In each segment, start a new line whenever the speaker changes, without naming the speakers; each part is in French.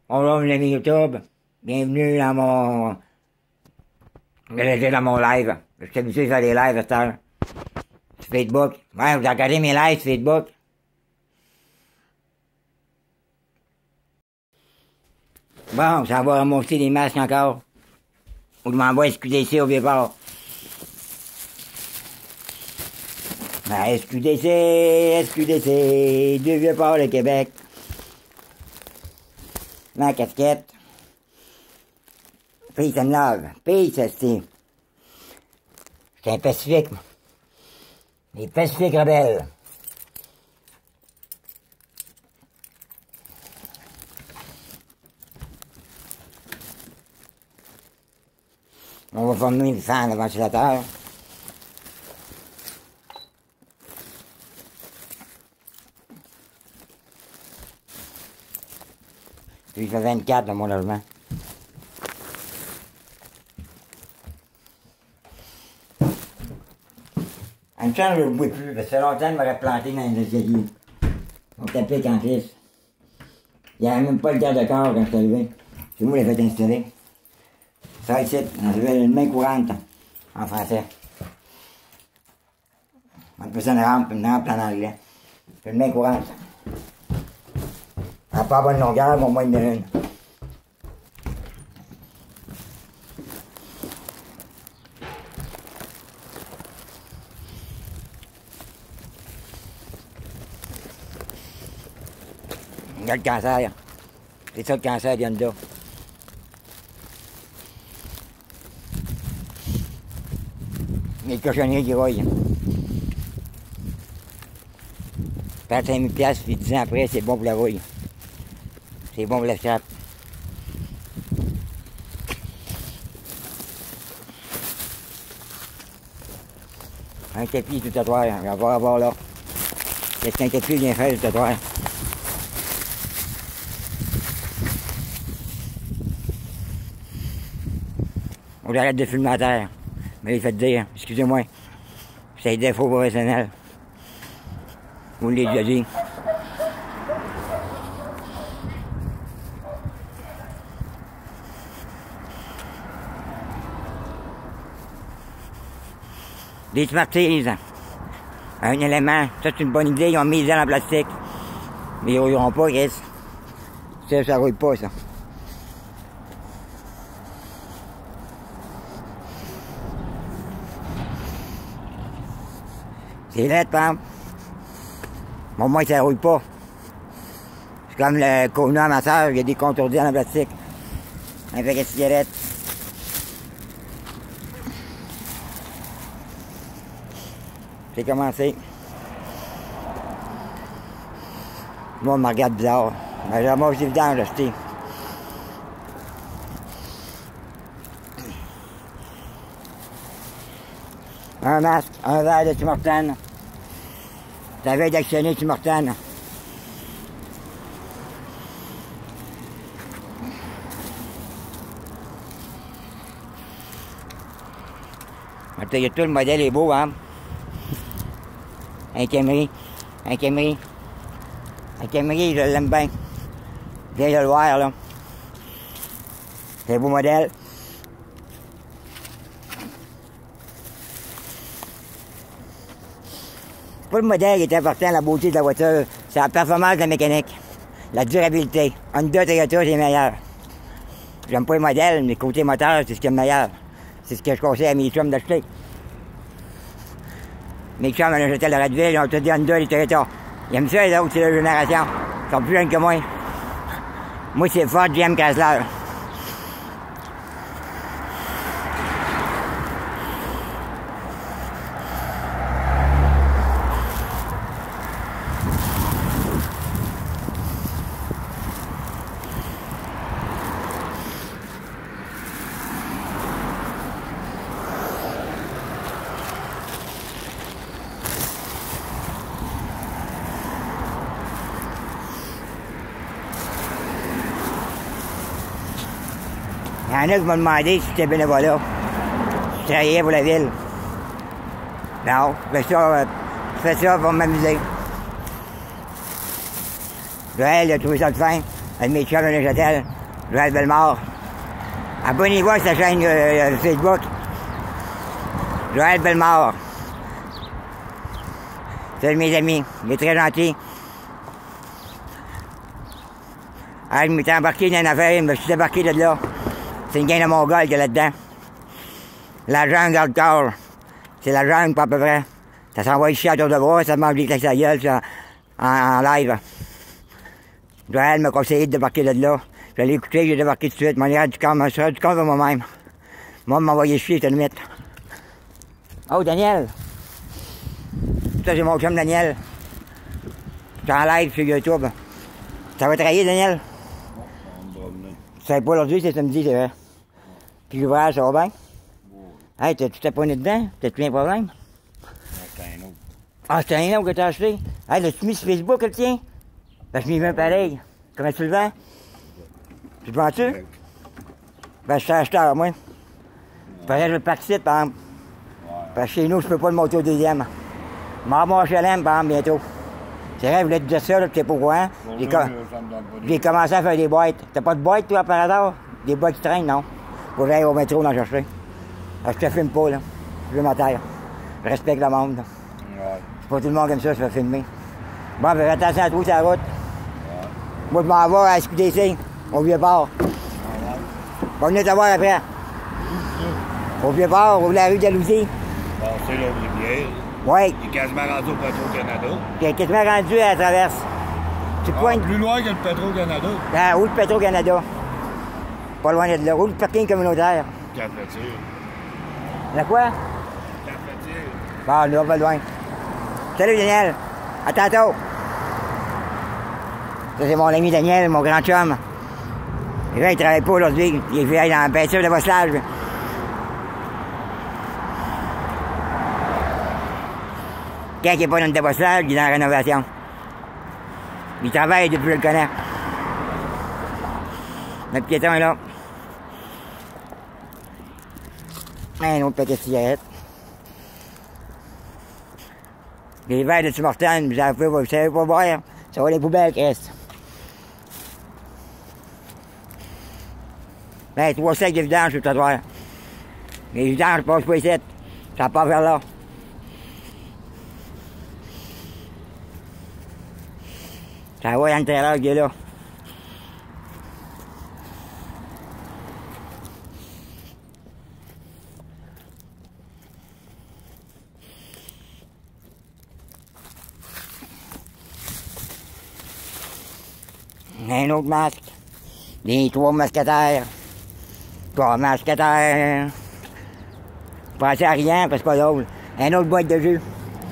Bonjour mes amis YouTube, bienvenue dans mon... j'allais dire dans mon live. Je suis habitué à faire des lives à cette heure. Sur Facebook. Ouais, vous regardez mes lives sur Facebook. Bon, ça va remonter des masques encore. Ou je m'envoie SQDC au Vieux-Port. Ben, SQDC, du Vieux-Port, le Québec. Ma casquette. Peace and love. Peace, esti. C'est un pacifique. Les pacifiques rebelles. On va former le fan de ventilateur. Puis il fait 24 dans mon logement. En même temps, je ne le vois plus, parce que ça fait longtemps qu'il m'aurait planté dans les escaliers. On tapait en fils. Il n'y avait même pas le garde-corps quand je suis arrivé. C'est moi qui l'ai fait installer. Ça ici, on avait une main courante en français. On appelle ça une rampe en anglais. C'est une main courante. Elle n'a pas bonne longueur, mais au moins une. Regarde le cancer. C'est ça le cancer vient de là. Il y a le cochonnier qui roille. Perd 5 000 $, puis 10 ans après, c'est bon pour la rouille. C'est bon pour la scrap. Un tapis du trottoir, on va avoir là. Qu'est-ce qu'un tapis vient faire du trottoir? On arrête de filmer à terre. Mais il fait dire, excusez-moi, c'est des défauts professionnels. Vous l'avez déjà dit. Des Smarties, un élément, ça c'est une bonne idée, ils ont mis les ailes en plastique. Mais ils rouilleront pas, Chris. Ça roule pas, ça. C'est lettre, par exemple. Bon, moi, ça roule pas. C'est comme le Kona à ma soeur, il y a des contourdis en plastique. Un paquet de cigarettes. C'est commencé. Moi, on me regarde bizarre. Mais j'ai mangé du vidange, acheté. Un masque, un verre de Timortane. Ça veille d'actionner Timortane. Il y a tout le modèle est beau, hein. Un Camry, je l'aime bien. Viens de le voir, là. C'est un beau modèle. C'est pas le modèle qui est important, la beauté de la voiture, c'est la performance de la mécanique, la durabilité. Honda, Toyota, c'est meilleur. J'aime pas le modèle, mais côté moteur, c'est ce qui est le meilleur. C'est ce que je conseille à mes chums d'acheter. Mes chums, on achetait la Redville, ils ont tout dit Honda et Toyota. Ils aiment ça, les autres, c'est leur génération. Ils sont plus jeunes que moi. Moi, c'est Ford, GM, Chrysler. Il y en a qui m'ont demandé si j'étais bénévolat. Si je travaillais pour la ville. Non, je fais ça pour m'amuser. Elle a trouvé ça de fin. Elle met chums à Neuchâtel. Joël Bellemare. Abonnez-vous à sa chaîne Facebook. Joël Bellemare. C'est un de mes amis. Il est très gentil. Ah, je m'étais embarqué dans une affaire, je me suis débarqué de là. C'est une gang de Mongols qu'il y a là-dedans. La jungle hardcore. C'est la jungle, pas à peu près. Ça s'envoie ici à tour de bras, ça mange avec sa gueule, ça, en live. Joël m'a conseillé de débarquer de là. Je l'ai écouté, j'ai débarqué tout de suite. M'en ai du compte de moi-même. Moi, m'envoyer chier, c'était limite. Oh, Daniel! Ça, c'est mon chum Daniel. Je suis en live sur YouTube. Ça va travailler, Daniel? Tu savais pas aujourd'hui, c'est samedi, c'est vrai. Puis l'ouvrage, ça va bien? Hey, tu t'es poigné dedans? T'as-tu un problème?
C'est un autre.
Ah, c'est un autre que t'as acheté? Hey, l'as-tu mis sur Facebook, le tien? Ben, je m'y vends pareil. Comment tu le vends? Tu le vends-tu? Ben, je suis acheteur, moi. Faudrait que je le participe, par exemple. Parce que chez nous, je peux pas le monter au deuxième. M'en mon HLM, par exemple, bientôt. C'est vrai, je voulais te dire ça, là, tu sais pas quoi, hein? J'ai commencé à faire des boîtes. T'as pas de boîte, toi, par hasard? Des boîtes qui traînent, non? Faut que j'aille au métro d'en chercher. Je te filme pas, là. Je veux ma terre. Je respecte le monde, là. Ouais. C'est pas tout le monde comme ça, je vais filmer. Bon, ben, fais attention à toi, sur la route. Ouais. Moi, je m'en vais à SQDC, au Vieux-Port. Ouais. On va venir te voir après. Au Vieux-Port, au la rue de la Lousie.
Bon, c'est là, Rivière.
Oui.
Il est quasiment rendu au Petro-Canada.
Il est quasiment rendu à la traverse. Tu pointes.
Plus loin que le Petro-Canada.
Ah, où le Petro-Canada? Pas loin de là. Où le parking communautaire?
Cafetière.
La quoi?
Cafetière.
Bon, là, pas loin. Salut, Daniel. À tantôt. Ça, c'est mon ami Daniel, mon grand chum. Et là, il travaille pas aujourd'hui. Il est dans la peinture de bosselage. Quand il n'est pas dans le débosselage, il est dans la rénovation. Il travaille depuis que je le connais. Notre piéton est là. Un autre paquet de cigarettes. Les verres de Timorton, vous savez pas boire. Ça va les poubelles qui restent. Ben, 3 sacs de vidange sur le trottoir. Les vidanges passent pas ici. Ça part vers là. Ça va dans le trailer qui est là. Un autre masque. Les 3 masquetaires. 3 masquetaires. Pensez à rien parce que c'est pas drôle. Un autre boîte de jus.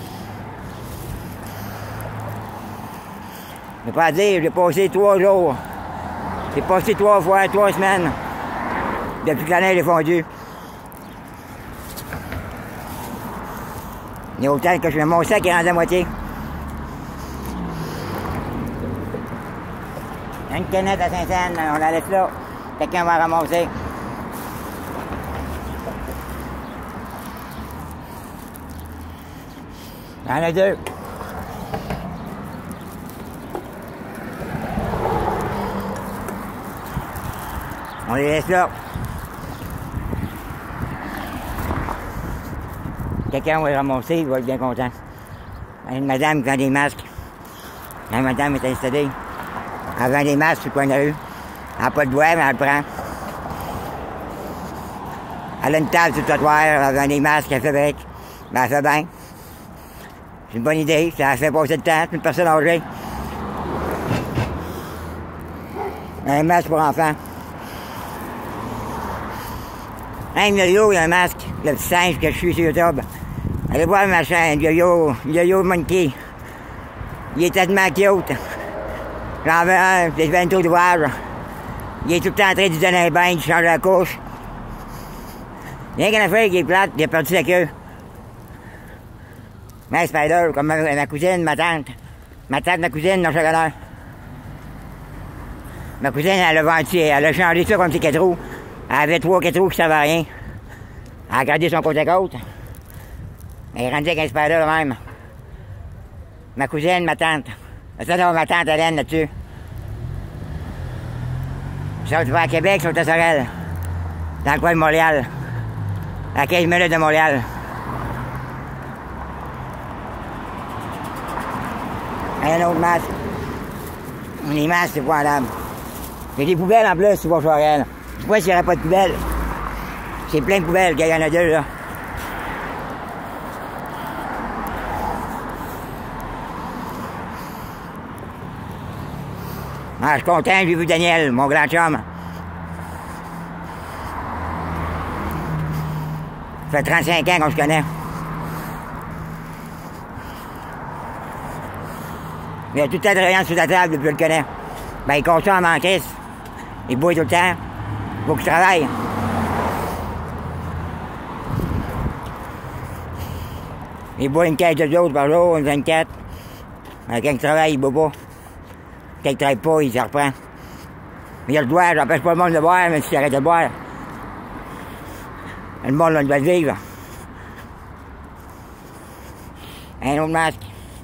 Je ne peux pas dire, j'ai passé 3 jours. J'ai passé 3 fois, 3 semaines. Depuis que la neige est fondue. Il y a autant que je fais mon sac est rendu à moitié. Une canette à Saint-Saëns, on la laisse là. Quelqu'un va ramasser. Il y en a 2. On les laisse là. Quelqu'un va les ramasser, il va être bien content. Une madame qui vend des masques. La madame est installée. Elle vend des masques sur le coin de la rue. Elle n'a pas de bois, mais elle le prend. Elle a une table sur le trottoir, elle vend des masques, elle fabrique. Ben, elle fait bien. C'est une bonne idée, ça fait passer le temps, c'est une personne âgée. Un masque pour enfants. Hein, Yo-Yo, il y a un masque, le petit singe que je suis sur YouTube. Allez voir ma chaîne, Yo-Yo Monkey. Il est tellement cute. J'en veux un, c'est 22 d'ouvrage. Il est tout le temps en train de lui donner un bain, il change la couche. Rien qu'une affaire qui est plate, il a perdu sa queue. Mais Spider, comme ma cousine, ma tante. Ma cousine, dans chaque honneur. Ma cousine, elle a vendu, elle a changé ça comme ses 4 roues. Elle avait 3 4 roues qui ne servaient à rien. Elle a gardé son côte à côte. Elle est rendue avec un Spider même. Ma cousine, ma tante. Ça, c'est ma tante Hélène là-dessus. Ça, tu vas à Québec, sur ta Sorel. Dans le coin de Montréal. À 15 minutes de Montréal. Un autre masque. Les masques, c'est pas l'âme. Il y a des poubelles en plus, tu vas sur Sorel. Tu vois s'il n'y aurait pas de poubelles. C'est plein de poubelles, qu'il y en a deux, là. Ah, je suis content, j'ai vu Daniel, mon grand chum. Ça fait 35 ans qu'on se connaît. Il a tout le temps travaillant sur la table depuis que je le connais. Ben, il consomme en crise. Il boit tout le temps. Il faut que je travaille. Il boit une caisse de d'autres par jour, une 24. Mais quand il travaille, il boit pas. Quand il travaille pas, il se reprend. Mais il a le droit, j'empêche pas le monde de boire, mais s'il arrête de boire. Le monde, là, doit le vivre. Un autre masque.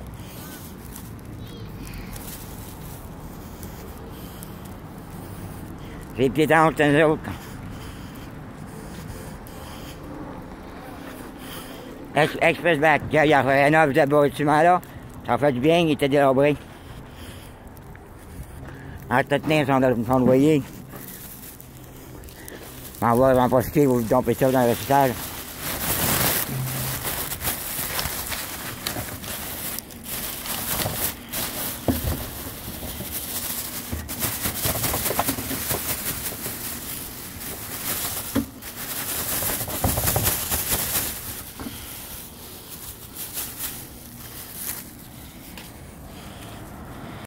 Les piétons, c'est nous autres. Express back. Il y a un offre de bâtiment là. Ça fait du bien, il était délabré. Entretenir son loyer. On va en profiter, vous domper ça dans le recyclage.